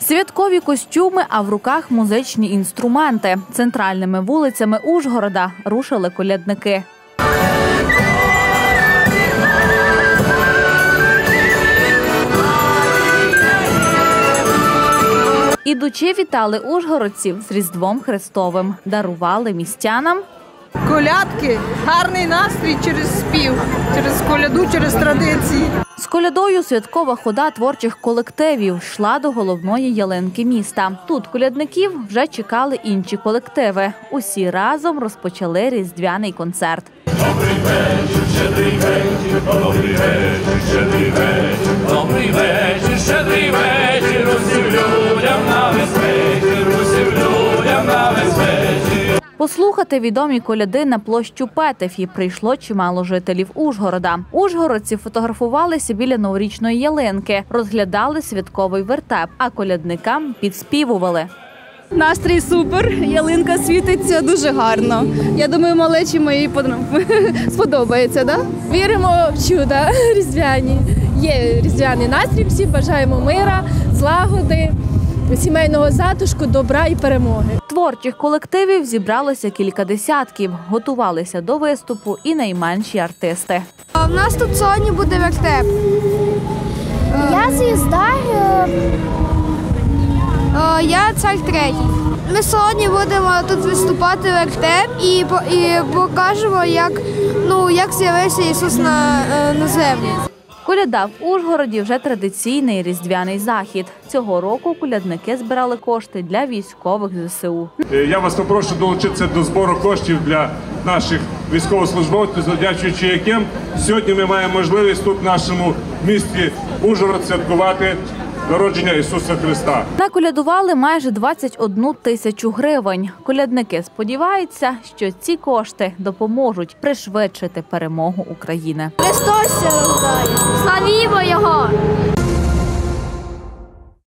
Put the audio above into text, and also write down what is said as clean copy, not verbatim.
Святкові костюми, а в руках музичні інструменти. Центральними вулицями Ужгорода рушили колядники. Ідучи, вітали ужгородців з Різдвом Христовим. Дарували містянам колядки, гарний настрій через спів, через коляду, через традиції. З колядою святкова хода творчих колективів йшла до головної ялинки міста. Тут колядників вже чекали інші колективи. Усі разом розпочали різдвяний концерт. Добрий вечір, щедрий вечір, добрий вечір, щедрий вечір, добрий вечір, щедрий вечір, усім людям на весь вечір, усім людям на весь вечір. Послухати відомі коляди на площу Петефі прийшло чимало жителів Ужгорода. Ужгородці фотографувалися біля новорічної ялинки, розглядали святковий вертеп, а колядникам підспівували. Настрій супер, ялинка світиться дуже гарно. Я думаю, малечі моїй сподобається, да? Віримо в чуда різдвяні. Є різдвяний настрій, всі бажаємо мира, злагоди, сімейного затишку, добра і перемоги. Творчих колективів зібралося кілька десятків. Готувалися до виступу і найменші артисти. У нас тут сьогодні буде вертеп. Я звізда. Я цар третій. Ми сьогодні будемо тут виступати вертеп і покажемо, як з'явився Ісус на землі. Коляда в Ужгороді вже традиційний різдвяний захід. Цього року колядники збирали кошти для військових ЗСУ. Я вас попрошу долучитися до збору коштів для наших військовослужбовців, завдячуючи яким сьогодні ми маємо можливість тут в нашому місті Ужгород святкувати народження Ісуса Христа. Наколядували майже 21 тисячу гривень. Колядники сподіваються, що ці кошти допоможуть пришвидшити перемогу України. Христос рождає.